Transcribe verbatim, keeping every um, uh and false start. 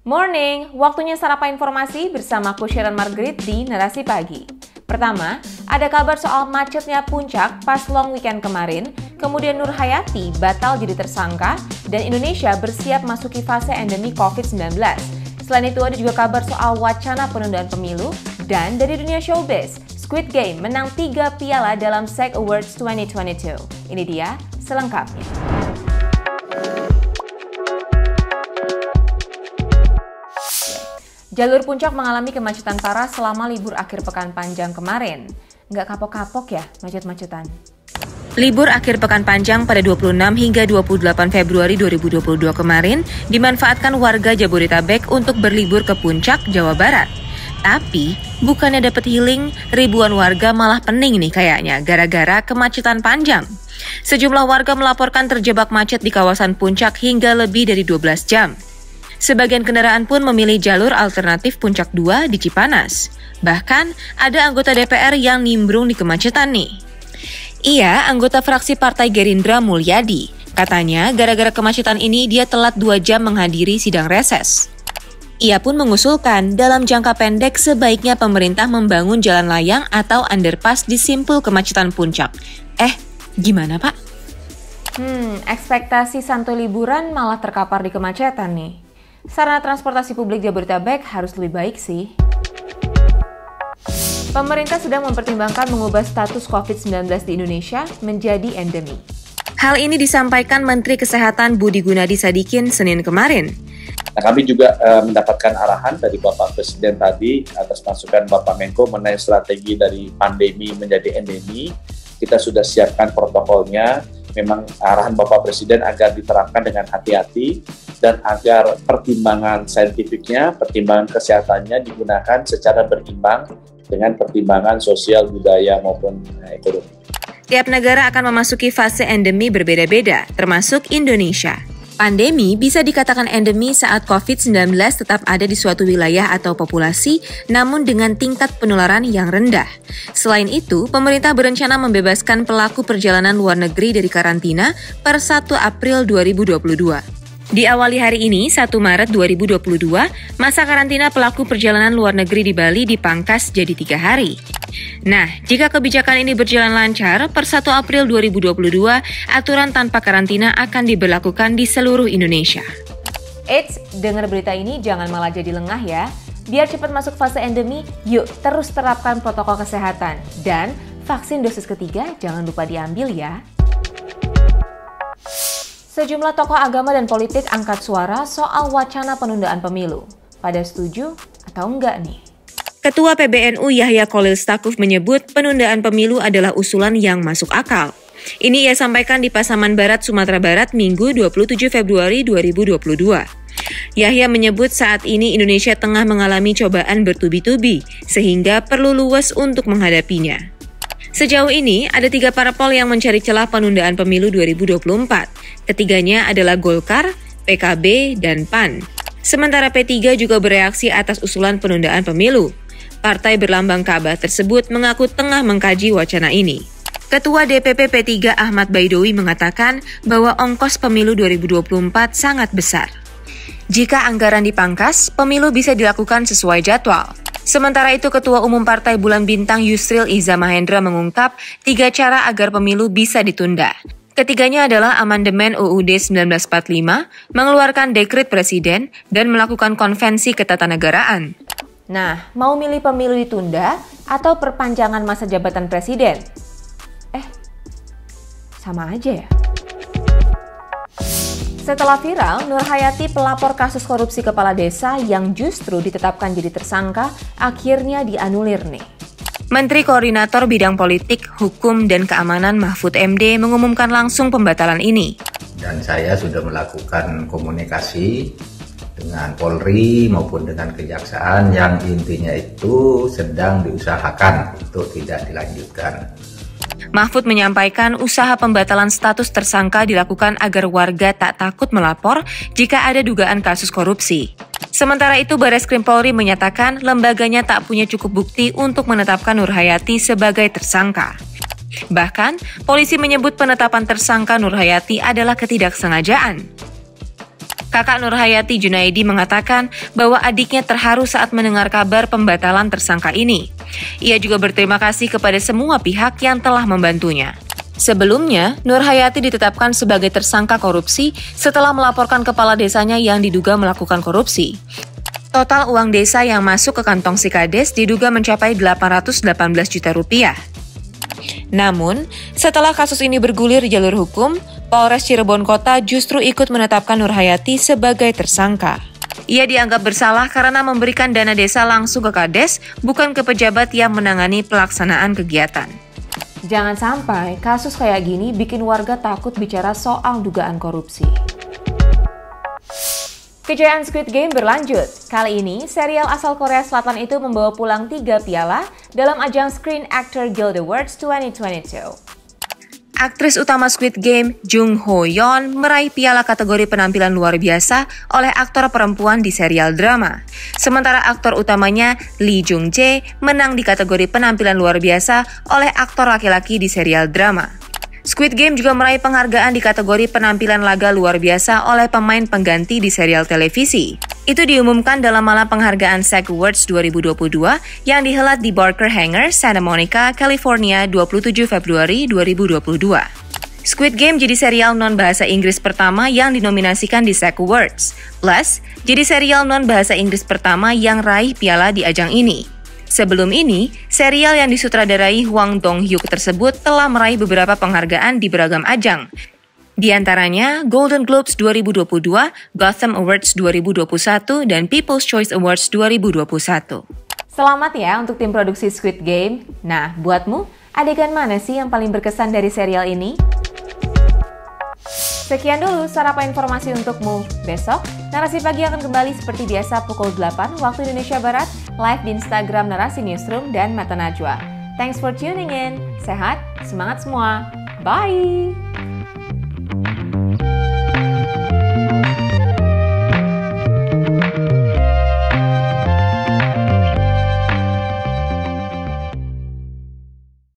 Morning, waktunya sarapan informasi bersama aku Sharon Margaret di Narasi Pagi. Pertama, ada kabar soal macetnya puncak pas long weekend kemarin, kemudian Nur Hayati batal jadi tersangka, dan Indonesia bersiap masuki fase endemi covid sembilan belas. Selain itu ada juga kabar soal wacana penundaan pemilu, dan dari dunia showbiz, Squid Game menang tiga piala dalam S A G Awards dua ribu dua puluh dua. Ini dia selengkapnya. Jalur puncak mengalami kemacetan parah selama libur akhir pekan panjang kemarin. Nggak kapok-kapok ya macet-macetan? Libur akhir pekan panjang pada dua puluh enam hingga dua puluh delapan Februari dua ribu dua puluh dua kemarin dimanfaatkan warga Jabodetabek untuk berlibur ke puncak, Jawa Barat. Tapi, bukannya dapat healing, ribuan warga malah pening nih kayaknya gara-gara kemacetan panjang. Sejumlah warga melaporkan terjebak macet di kawasan puncak hingga lebih dari dua belas jam. Sebagian kendaraan pun memilih jalur alternatif Puncak dua di Cipanas. Bahkan, ada anggota D P R yang nimbrung di kemacetan nih. Ia anggota fraksi Partai Gerindra Mulyadi. Katanya, gara-gara kemacetan ini dia telat dua jam menghadiri sidang reses. Ia pun mengusulkan dalam jangka pendek sebaiknya pemerintah membangun jalan layang atau underpass di simpul kemacetan puncak. Eh, gimana Pak? Hmm, ekspektasi santuy liburan malah terkapar di kemacetan nih. Sarana transportasi publik Jabodetabek harus lebih baik sih. Pemerintah sedang mempertimbangkan mengubah status covid sembilan belas di Indonesia menjadi endemi. Hal ini disampaikan Menteri Kesehatan Budi Gunadi Sadikin Senin kemarin. Nah, kami juga uh, mendapatkan arahan dari Bapak Presiden tadi atas masukan Bapak Menko mengenai strategi dari pandemi menjadi endemi. Kita sudah siapkan protokolnya. Memang arahan Bapak Presiden agar diterapkan dengan hati-hati dan agar pertimbangan saintifiknya, pertimbangan kesehatannya digunakan secara berimbang dengan pertimbangan sosial, budaya maupun ekonomi. Tiap negara akan memasuki fase endemi berbeda-beda, termasuk Indonesia. Pandemi bisa dikatakan endemi saat covid sembilan belas tetap ada di suatu wilayah atau populasi, namun dengan tingkat penularan yang rendah. Selain itu, pemerintah berencana membebaskan pelaku perjalanan luar negeri dari karantina per satu April dua ribu dua puluh dua. Diawali hari ini, satu Maret dua ribu dua puluh dua, masa karantina pelaku perjalanan luar negeri di Bali dipangkas jadi tiga hari. Nah, jika kebijakan ini berjalan lancar, per satu April dua ribu dua puluh dua, aturan tanpa karantina akan diberlakukan di seluruh Indonesia. Eits, dengar berita ini jangan malah jadi lengah ya. Biar cepat masuk fase endemi, yuk terus terapkan protokol kesehatan. Dan vaksin dosis ketiga jangan lupa diambil ya. Sejumlah tokoh agama dan politik angkat suara soal wacana penundaan pemilu. Pada setuju atau enggak nih? Ketua P B N U Yahya Khalil Stakuf menyebut penundaan pemilu adalah usulan yang masuk akal. Ini ia sampaikan di Pasaman Barat, Sumatera Barat, Minggu dua puluh tujuh Februari dua ribu dua puluh dua. Yahya menyebut saat ini Indonesia tengah mengalami cobaan bertubi-tubi, sehingga perlu luwes untuk menghadapinya. Sejauh ini, ada tiga parpol yang mencari celah penundaan pemilu dua ribu dua puluh empat. Ketiganya adalah Golkar, P K B, dan P A N. Sementara P tiga juga bereaksi atas usulan penundaan pemilu. Partai berlambang Ka'bah tersebut mengaku tengah mengkaji wacana ini. Ketua D P P P tiga Ahmad Baidowi mengatakan bahwa ongkos pemilu dua ribu dua puluh empat sangat besar. Jika anggaran dipangkas, pemilu bisa dilakukan sesuai jadwal. Sementara itu, Ketua Umum Partai Bulan Bintang Yusril Iza Mahendra mengungkap tiga cara agar pemilu bisa ditunda. Ketiganya adalah amandemen U U D seribu sembilan ratus empat puluh lima, mengeluarkan dekret presiden, dan melakukan konvensi ketatanegaraan. Nah, mau milih pemilu ditunda atau perpanjangan masa jabatan presiden? Eh, sama aja ya? Setelah viral, Nur Hayati pelapor kasus korupsi kepala desa yang justru ditetapkan jadi tersangka, akhirnya dianulir nih. Menteri Koordinator Bidang Politik, Hukum, dan Keamanan Mahfud M D mengumumkan langsung pembatalan ini. Dan saya sudah melakukan komunikasi dengan Polri maupun dengan Kejaksaan yang intinya itu sedang diusahakan untuk tidak dilanjutkan. Mahfud menyampaikan usaha pembatalan status tersangka dilakukan agar warga tak takut melapor jika ada dugaan kasus korupsi. Sementara itu, Bareskrim Polri menyatakan lembaganya tak punya cukup bukti untuk menetapkan Nur Hayati sebagai tersangka. Bahkan, polisi menyebut penetapan tersangka Nur Hayati adalah ketidaksengajaan. Kakak Nurhayati Junaidi mengatakan bahwa adiknya terharu saat mendengar kabar pembatalan tersangka ini. Ia juga berterima kasih kepada semua pihak yang telah membantunya. Sebelumnya, Nurhayati ditetapkan sebagai tersangka korupsi setelah melaporkan kepala desanya yang diduga melakukan korupsi. Total uang desa yang masuk ke kantong si Kades diduga mencapai delapan ratus delapan belas juta rupiah. Namun, setelah kasus ini bergulir di jalur hukum, Polres Cirebon Kota justru ikut menetapkan Nurhayati sebagai tersangka. Ia dianggap bersalah karena memberikan dana desa langsung ke Kades, bukan ke pejabat yang menangani pelaksanaan kegiatan. Jangan sampai kasus kayak gini bikin warga takut bicara soal dugaan korupsi. Kejayaan Squid Game berlanjut. Kali ini, serial asal Korea Selatan itu membawa pulang tiga piala dalam ajang Screen Actor Guild Awards dua ribu dua puluh dua. Aktris utama Squid Game, Jung Ho Yeon, meraih piala kategori penampilan luar biasa oleh aktor perempuan di serial drama. Sementara aktor utamanya, Lee Jung Jae, menang di kategori penampilan luar biasa oleh aktor laki-laki di serial drama. Squid Game juga meraih penghargaan di kategori penampilan laga luar biasa oleh pemain pengganti di serial televisi. Itu diumumkan dalam malam penghargaan S A G Awards dua ribu dua puluh dua yang dihelat di Barker Hangar, Santa Monica, California dua puluh tujuh Februari dua ribu dua puluh dua. Squid Game jadi serial non-bahasa Inggris pertama yang dinominasikan di S A G Awards, plus jadi serial non-bahasa Inggris pertama yang raih piala di ajang ini. Sebelum ini, serial yang disutradarai Hwang Dong-hyuk tersebut telah meraih beberapa penghargaan di beragam ajang. Di antaranya Golden Globes dua ribu dua puluh dua, Gotham Awards dua ribu dua puluh satu, dan People's Choice Awards dua ribu dua puluh satu. Selamat ya untuk tim produksi Squid Game. Nah, buatmu, adegan mana sih yang paling berkesan dari serial ini? Sekian dulu sarapan informasi untukmu. Besok, Narasi Pagi akan kembali seperti biasa pukul delapan waktu Indonesia Barat, live di Instagram Narasi Newsroom dan Mata Najwa. Thanks for tuning in. Sehat, semangat semua. Bye!